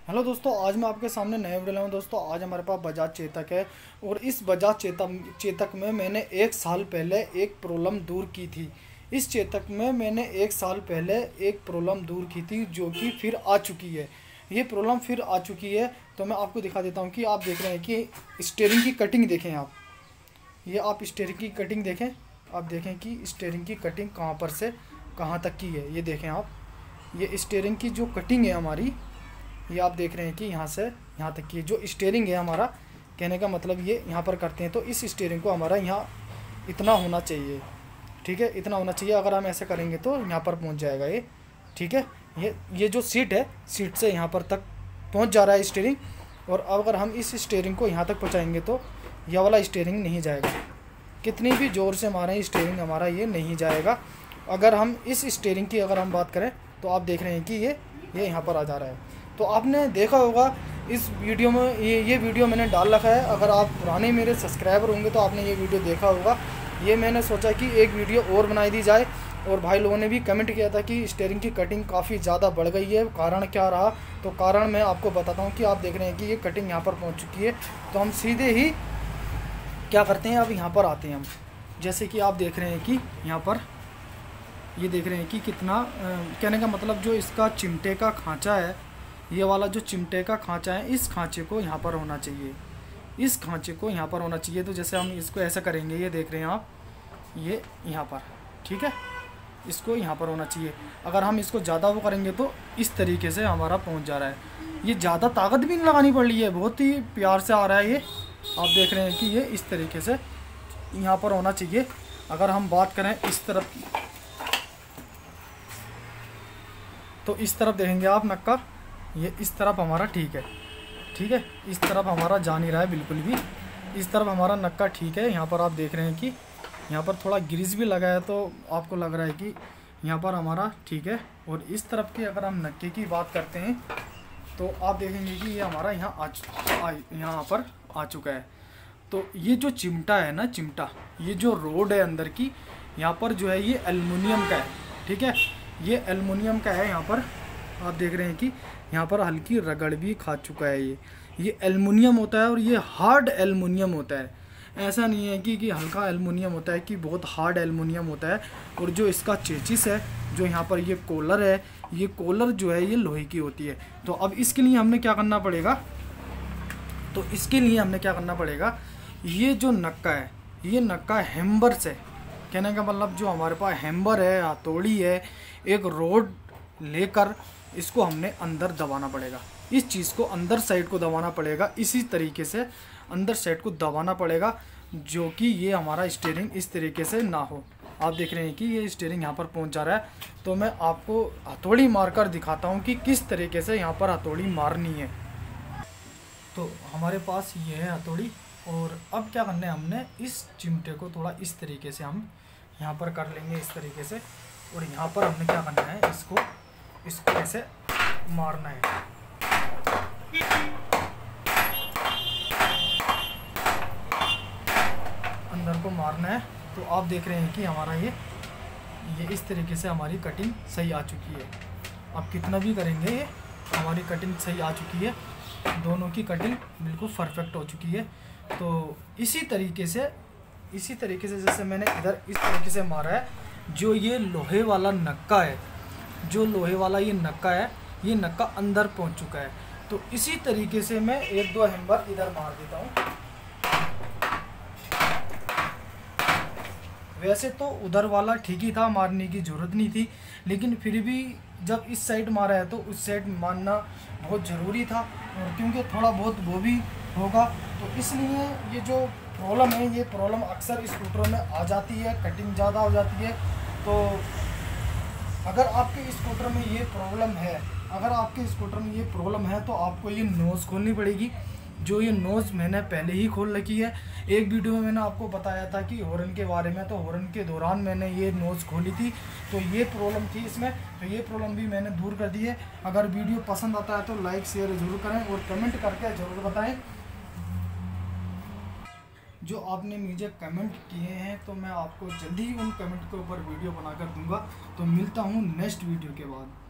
Hello दोस्तों, आज मैं आपके सामने नए वीडियो लाया हूं। दोस्तों आज हमारे पास बजाज चेतक है और इस बजाज चेतक में मैंने 1 साल पहले एक प्रॉब्लम दूर की थी। इस चेतक में मैंने 1 साल पहले एक प्रॉब्लम दूर की थी जो कि फिर आ चुकी है। ये प्रॉब्लम फिर आ चुकी है तो मैं आपको दिखा देता हूं कि आप देख रहे हैं कि स्टीयरिंग की कटिंग देखें आप। ये आप स्टीयरिंग की कटिंग देखें। आप देखें कि स्टीयरिंग की कटिंग कहाँ पर से कहाँ तक की है। ये देखें आप, ये स्टीयरिंग की जो कटिंग है हमारी, ये आप देख रहे हैं कि यहाँ से यहाँ तक की जो स्टीयरिंग है हमारा, कहने का मतलब ये यहाँ पर करते हैं तो इस स्टीयरिंग को हमारा यहाँ इतना होना चाहिए। ठीक है, इतना होना चाहिए। अगर हम ऐसे करेंगे तो यहाँ पर पहुँच जाएगा ये। ठीक है, ये जो सीट है, सीट से यहाँ पर तक पहुँच जा रहा है स्टीयरिंग। और अगर हम इस स्टीयरिंग को यहाँ तक पहुँचाएंगे तो यह वाला स्टीयरिंग नहीं जाएगा। कितनी भी ज़ोर से मारें स्टीयरिंग हमारा ये नहीं जाएगा। अगर हम इस स्टीयरिंग की अगर हम बात करें तो आप देख रहे हैं कि ये यहाँ पर आ जा रहा है। तो आपने देखा होगा इस वीडियो में, ये वीडियो मैंने डाल रखा है। अगर आप पुराने मेरे सब्सक्राइबर होंगे तो आपने ये वीडियो देखा होगा। ये मैंने सोचा कि एक वीडियो और बनाई दी जाए, और भाई लोगों ने भी कमेंट किया था कि स्टीयरिंग की कटिंग काफ़ी ज़्यादा बढ़ गई है, कारण क्या रहा। तो कारण मैं आपको बताता हूँ कि आप देख रहे हैं कि ये कटिंग यहाँ पर पहुँच चुकी है। तो हम सीधे ही क्या करते हैं, अब यहाँ पर आते हैं हम। जैसे कि आप देख रहे हैं कि यहाँ पर ये देख रहे हैं कि कितना कहने का मतलब जो इसका चिमटे का खांचा है, ये वाला जो चिमटे का खांचा है, इस खांचे को यहाँ पर होना चाहिए। इस खांचे को यहाँ पर होना चाहिए। तो जैसे हम इसको ऐसा करेंगे, ये देख रहे हैं आप, ये यहाँ पर, ठीक है, इसको यहाँ पर होना चाहिए। अगर हम इसको ज़्यादा वो करेंगे तो इस तरीके से हमारा पहुँच जा रहा है। ये ज़्यादा ताकत भी नहीं लगानी पड़ रही है, बहुत ही प्यार से आ रहा है ये। आप देख रहे हैं कि ये इस तरीके से यहाँ पर होना चाहिए। अगर हम बात करें इस तरफ की, तो इस तरफ देखेंगे आप नक्का, ये इस तरफ हमारा ठीक है। ठीक है, इस तरफ हमारा जा नहीं रहा है बिल्कुल भी। इस तरफ हमारा नक्का ठीक है। यहाँ पर आप देख रहे हैं कि यहाँ पर थोड़ा ग्रीस भी लगा है, तो आपको लग रहा है कि यहाँ पर हमारा ठीक है। और इस तरफ की अगर हम नक्के की बात करते हैं तो आप देखेंगे कि ये हमारा यहाँ पर आ चुका है। तो ये जो चिमटा है ना, चिमटा, ये जो रोड है अंदर की, यहाँ पर जो है ये एल्युमिनियम का है। ठीक है, ये एल्युमिनियम का है। यहाँ पर आप देख रहे हैं कि यहाँ पर हल्की रगड़ भी खा चुका है। ये एल्युमिनियम होता है और ये हार्ड एल्युमिनियम होता है। ऐसा नहीं है कि हल्का एल्युमिनियम होता है, कि बहुत हार्ड एल्युमिनियम होता है। और जो इसका चेचिस है, जो यहाँ पर ये कॉलर है, ये कॉलर जो है ये लोहे की होती है। तो अब इसके लिए हमने क्या करना पड़ेगा, तो इसके लिए हमने क्या करना पड़ेगा, ये जो नक्का है, ये नक्का हैम्बर से, कहने का मतलब जो हमारे पास हैम्बर है, हथौड़ी है, एक रोड लेकर इसको हमने अंदर दबाना पड़ेगा। इस चीज़ को अंदर साइड को दबाना पड़ेगा। इसी तरीके से अंदर साइड को दबाना पड़ेगा, जो कि ये हमारा स्टीयरिंग इस तरीके से ना हो। आप देख रहे हैं कि ये स्टीयरिंग यहाँ पर पहुँच जा रहा है। तो मैं आपको हथौड़ी मारकर दिखाता हूँ कि किस तरीके से यहाँ पर हथौड़ी मारनी है। तो हमारे पास ये है हथौड़ी, और अब क्या करना है, हमने इस चिमटे को थोड़ा इस तरीके से हम यहाँ पर कर लेंगे, इस तरीके से। और यहाँ पर हमने क्या करना है, इसको ऐसे मारना है। अंदर को मारना है। तो आप देख रहे हैं कि हमारा ये इस तरीके से हमारी कटिंग सही आ चुकी है। अब कितना भी करेंगे ये हमारी कटिंग सही आ चुकी है। दोनों की कटिंग बिल्कुल परफेक्ट हो चुकी है। तो इसी तरीके से जैसे मैंने इधर इस तरीके से मारा है, जो ये लोहे वाला नक्का है, जो लोहे वाला ये नक्का है, ये नक्का अंदर पहुंच चुका है। तो इसी तरीके से मैं 1-2 हैम्बर इधर मार देता हूँ। वैसे तो उधर वाला ठीक ही था, मारने की ज़रूरत नहीं थी, लेकिन फिर भी जब इस साइड मारा है तो उस साइड मारना बहुत ज़रूरी था। और क्योंकि थोड़ा बहुत वो भी होगा, तो इसलिए ये जो प्रॉब्लम है, ये प्रॉब्लम अक्सर स्कूटरों में आ जाती है, कटिंग ज़्यादा हो जाती है। तो अगर आपके स्कूटर में ये प्रॉब्लम है, तो आपको ये नोज़ खोलनी पड़ेगी। जो ये नोज़ मैंने पहले ही खोल रखी है। एक वीडियो में मैंने आपको बताया था कि हॉर्न के बारे में, तो हॉर्न के दौरान मैंने ये नोज़ खोली थी, तो ये प्रॉब्लम थी इसमें। तो ये प्रॉब्लम भी मैंने दूर कर दी है। अगर वीडियो पसंद आता है तो लाइक शेयर ज़रूर करें और कमेंट करके ज़रूर बताएं जो आपने मुझे कमेंट किए हैं। तो मैं आपको जल्दी ही उन कमेंट के ऊपर वीडियो बनाकर दूंगा। तो मिलता हूँ नेक्स्ट वीडियो के बाद।